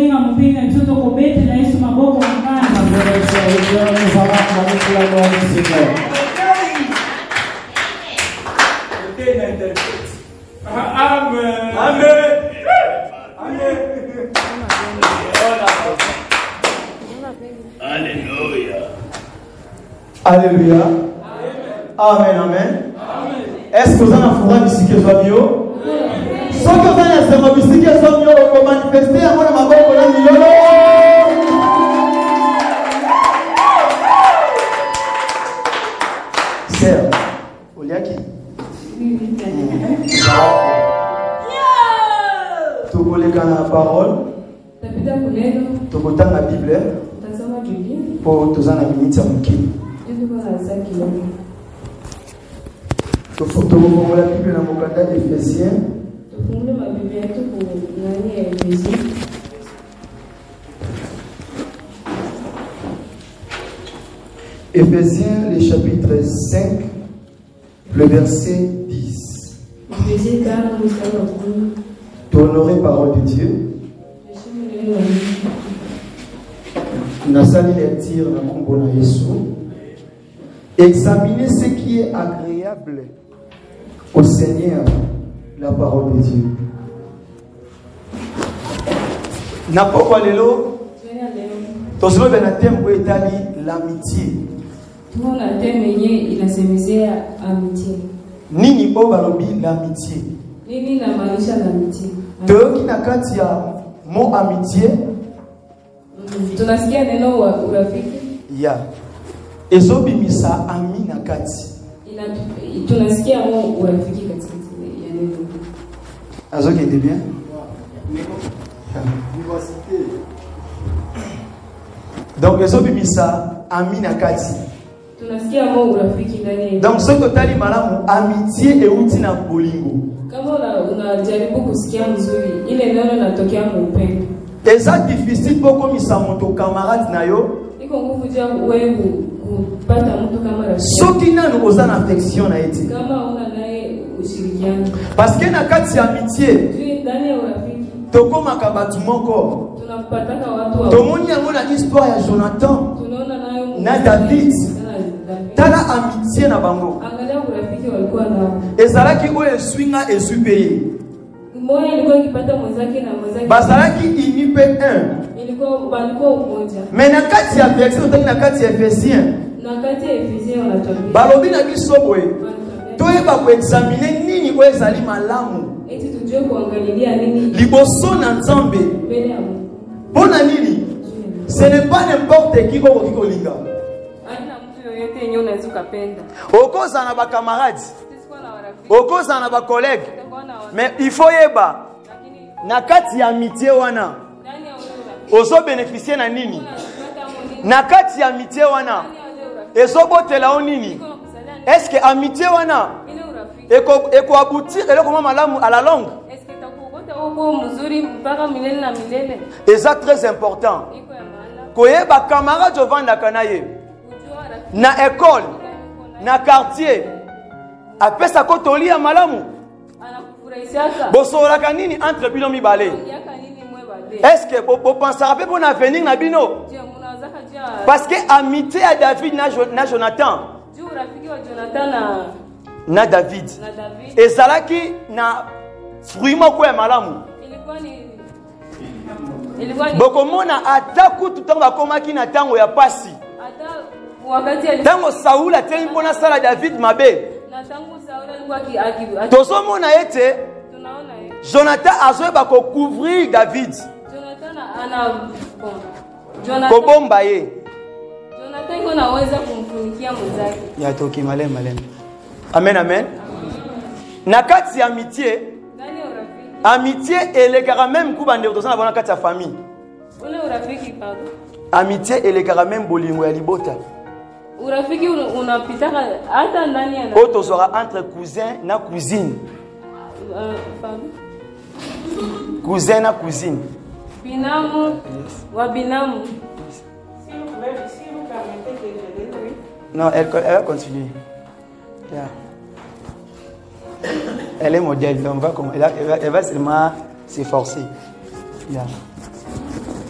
Bolinga mpinga mtoto kobete na Yesu maboko mkana. Amen. Amen. Amen. Alléluia. Alléluia. Amen. Amen. Est-ce que vous en avez ici que soit mieux? Ce que vous en avez ici que soit mieux, vous manifestez à mon maboko na milolo. Sœur, Oliaki. Tu voulais qu'on ait la parole. Tu voulais la Bible. Pour tous en minutes à mon qui. Tu voulais la Bible dans mon candidat d'Éphésiens. Éphésiens, le chapitre 5, le verset 10. Tu honorer parole de Dieu. Nasali les tirs na kombo na Yesu. Examinez ce qui est agréable au Seigneur, la parole de Dieu. Na poko lelo. Tosolo bena tempo etali l'amitié. Tout la thème il a semé amitié. Nini po balobi l'amitié. Nini na manisha l'amitié. Toki na kati ya mo amitié. Tunasikia neno wa urafiki. Ya. Ezobimisa ami na kati. Tunasikia mo urafiki katika ya neno. Azoke de bien. Donc ezobimisa ami na kati. Tunasikia mo urafiki ndani. Donc ce que tali malamu amitié euti na bolingo. Kama unajaribu kusikia mzuri, ile neno natokea kwa upendo. Eza difficile pour komisa moto camarade na yo. Iko nguvu ja wewe kupata mtu kama rafiki. Soki nanu ozana affection na eti. Kama una naye ushirikiano. Parce que na kati ya amitié. Ndani ya urafiki. Tokoma kabatu moko. Tunapataka watu wa. Tomoni yango na histoire ya Jonathan. Tunaona nayo na David. Tala amitié na bango. Angalia urafiki walikuwa nao. Ezalaki oyo swinga esupeye. Mmoja alikuwa akipata mwenzake na mwenzake. Bazalaki inipe 1. Balikuwa umoja. Mais na kati ya verset otaki na kati ya Ephésiens. Na kati ya Ephésiens wanatuambia. Balobi na biso boye. Toyeba ko examiner nini oyo ezali malamu. Eti tujue kuangalia nini. Liboso na Nzambe. Mbele ya Mungu. Bona nini? Ce n'est pas n'importe qui ko kolinga. Haina mtu yoyote yenye unaweza kupenda. Okoza na ba camarades. Okoza na ba collègues. Mais il faut yeba. Na kati ya amitié wana. Ozo bénéficier na nini? Na kati ya amitié wana. Ezobotela o nini? Est-ce que amitié wana eko aboutir et comment malamu à la longue? Est-ce que takubota uko mzuri mpaka milele na milele? C'est très important. Koyeba camarade jovanda kanaye. Na école, na quartier. Apesa ko tolia malamu. Bosolaka nini entre bino mibale? Est-ce que vous pensez à pour l'avenir na bino? Parce que amitié à David na Jonathan. Na David. Et Zalaki na fruit moko ya malamu. Bokomona ataku tutanga komaki na tango ya pasi. Tango Saoul a tenu pona sala David mabe. Tosomona ete Jonathan azoeba ko couvrir David. Kobomba ye. Jonathan iko naweza kumfunikia mzake. Ya toki malem malem. Amen amen. Na kati ya amitié. Ndani ya urafiki. Amitié elekaka même kuba ndeko tosana bona kati ya famille. Ule urafiki pardon. Amitié elekaka même bolingo ya libota. Urafiki unapitaka hata ndani ya Auto sera entre cousin na cousine. Pardon. Cousin na cousine. Binamu wa binamu. Si vous permettez que je le dise. Non, elle va continuer. Yeah. Elle est modèle, donc elle va seulement s'efforcer. Yeah.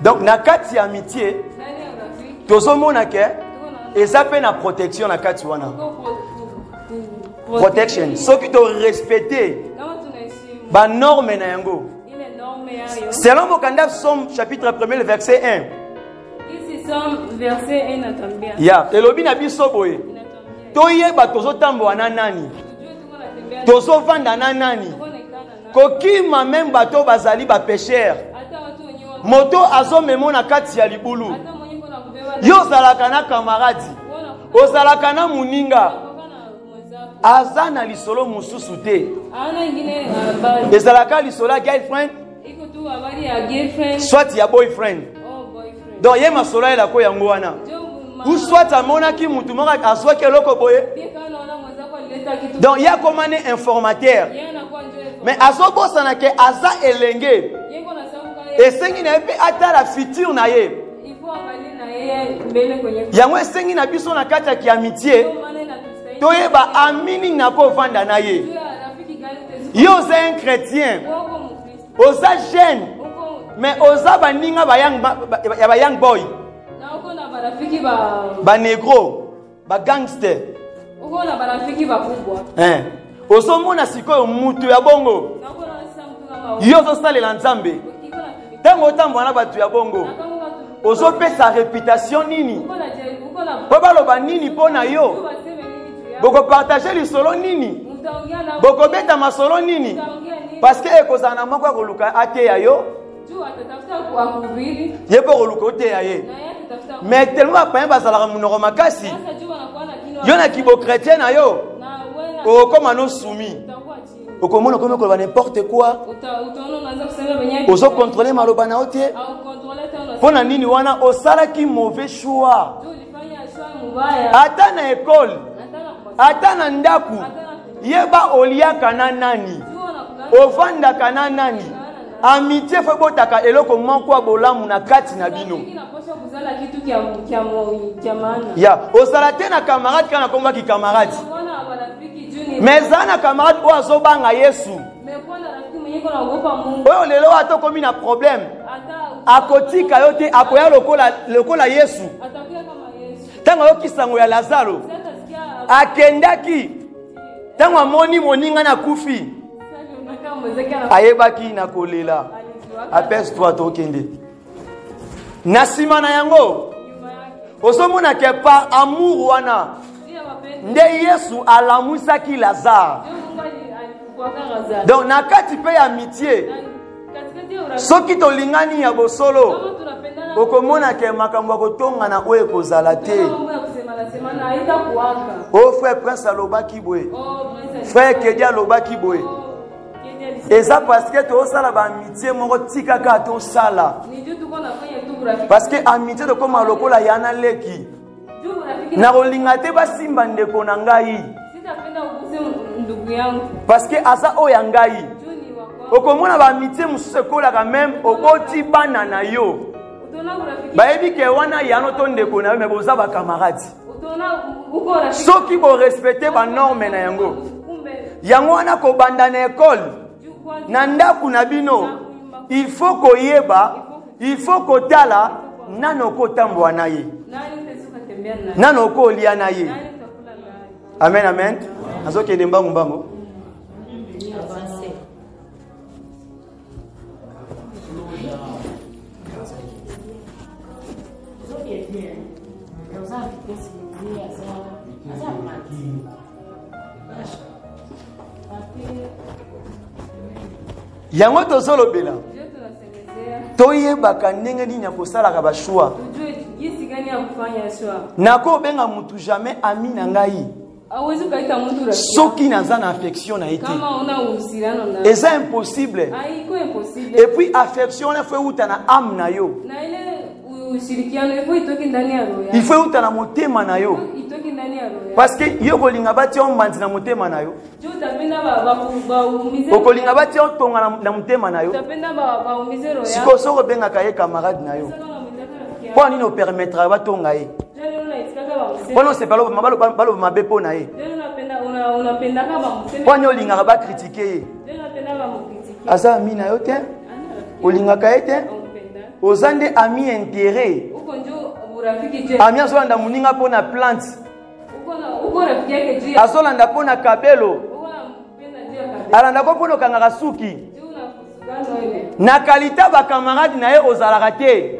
Donc na kati ya amitié tozomona ke eza pe na protection na kati wana. Protection. Soki to respecter ba norme na yango. Selon Mokanda Somme chapitre 1 verset 1. Verset 1 natambia. Ya, elobi na biso boye. Toyeba tozotambola na nani? Tozovanda na nani? Kokima même bato bazali ba pécheur. Moto azomemo na kati ya libulu. Yo zalaka na camarade. Ozalaka na muninga. Azana lisolo mususu te. Ezalaka lisolo ya girlfriend. Soit ya boyfriend. Donc yé ma sola la ko yango wana. Ou soit amona ki mutu moko azwa keloko boye. Donc ya komane informateur. Mais azobosa na ke aza elenge. Esengi na pe ata la future na ye. Yango esengi na biso na kati ya kiamitié. Toyeba amini na ko vanda na ye. Yo c'est un chrétien. Oza jeune. Mais oza baninga ba young boy. Ba negro, ba gangster. Ozo mona sikoyo mutu ya bongo. Yo zo salela nzambe. Tango tambo na batu ya bongo. Ozo pe sa réputation nini? Baba loba nini pona yo? Boko partager lisolo nini? Boko beta masolo nini? Parce que ekozana moko koluka ate ya yo. Yebo koluka te ya ye. Mais tellement pas bazala munoko makasi. Yo na kibo chrétien na yo. O comme no soumis. O comme on comme n'importe quoi. Ozo contrôler maloba na otie. Pona nini wana osala ki mauvais choix. Ata na école. Ata na ndaku. Yeba oliaka na nani. Ovanda kana nani. Amitié fait botaka eloko moko bolamu na kati na bino. Ya, osalate na camarade kana komba ki camarade. Mais zana camarade o azobanga Yesu. Oyo lelo ato komi na problème. Akotika yote akoya lokola Yesu. Tango yo kisango ya Lazaro. Akendaki. Tango amoni moninga na kufi. Ayebaki na kolela. Apes-toi tokende. Nasima na yango. Osomona ke par amour wana. Nde Yesu alamusaki Lazare. Donc nakati pe amitié. Soki to lingani ya bosolo. Okomona ke makambo kotonga na oye kozala te. Oh frère Prince alobaki boye. Frère Kedia alobaki boye. Et ça parce que tu as ça la amitié moko tika ka to sala. Parce que amitié de comme lokola yana leki. Na rolinga te ba simba ndeko na ngai. Parce que asa o ya ngai. Okomona ba amitié mususu kola quand même okoti bana na yo. Ba ebi ke wana yano to ndeko na me boza ba camarade. Soki bo respecter ba norme na yango. Yango wana ko banda na école. Nanda kunabino, il faut koyeba, il faut kotala, nano kotambwa na ye. Nano ko lia na ye. Amen, amen. Azo kende mbangu mbangu. Yango tozolo bela. Toyebaka ndenge nini ya kosalaka ba choix. Nako benga mutu jamais ami na ngai. Soki naza na affection na été. Et c'est impossible. Et puis affection na fait uta na âme na yo. Il faut uta na motema na yo. Parce que yo kolinga bati on mandi na motema na yo. Okolinga bati on tonga na motema na yo. Siko soko benga kaye camarade na yo. Pour nini o permettra ba tonga ye. Pour non c'est pas lo mabe po na ye. Pour nini olinga ba critiquer ye. Asa mina yo te. Olinga kaye te. Ozande ami intérêt. Ami azolanda muninga pona plante. Azolanda pona kabelo. Alanda ko pona kangaka suki. Na kalita ba camarade na ye ozalaka te.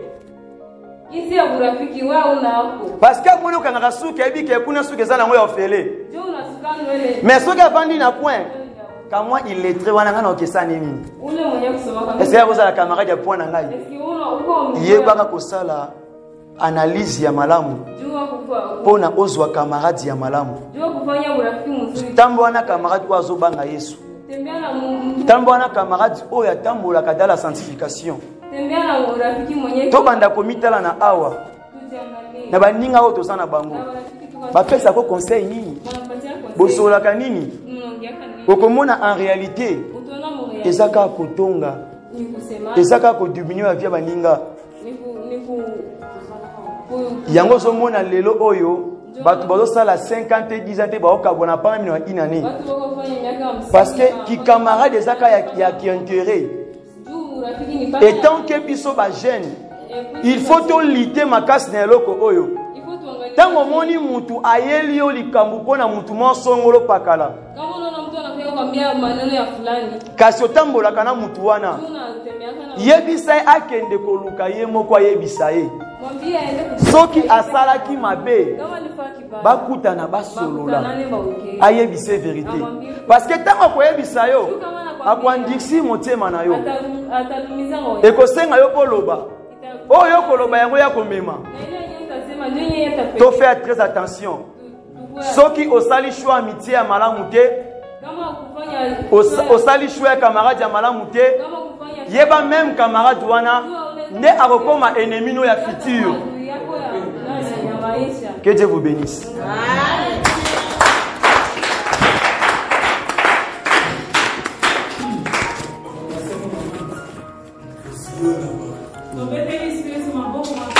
Parce que pona kangaka suki ebi ke kuna suki ezala ngo ya fele. Mais soki avandi na point. Quand moi il est très wana ngana okesa nini. Est-ce que vous avez la camarade ya point na ngai? Yebaka kosala analyse ya malamu. Pona ozwa camarade ya malamu. Tambo wana camarade kwa zobanga Yesu. Tambo wana camarade oya tambola kada la sanctification. To banda komitala na awa. Na baninga oto sana bango. Ba pesa ko conseil nini? Bosola kanini? Okomona en réalité ezaka kotonga. Ezaka ko diminuer via baninga. Yango zo mona lelo oyo batu bazo sala 50 et 10 ans te ba okabona pas même une année. Parce que ki camarade ezaka ya qui intérêt. Et tant que biso ba jeune, il faut to liter makasi na loko oyo. Tango moni mutu ayeli yo likambu pona mutu mo songolo pakala. Kasi otambola kana mutu wana. Yebisa akende koluka ye moko ayebisa ye. Soki asala ki mabe bakuta na basolola ayebise vérité. Parce que tango koyebisa yo akwandiksi motema na yo. Ekosenga yo koloba. Oyo koloba yango ya komema. To faire très attention. Soki osali choix amitié ya malamu te, osali choix ya camarade ya malamu te, yeba même camarade wana ne akokoma ennemi no ya futur. Que Dieu vous bénisse. Também tem isso, uma boa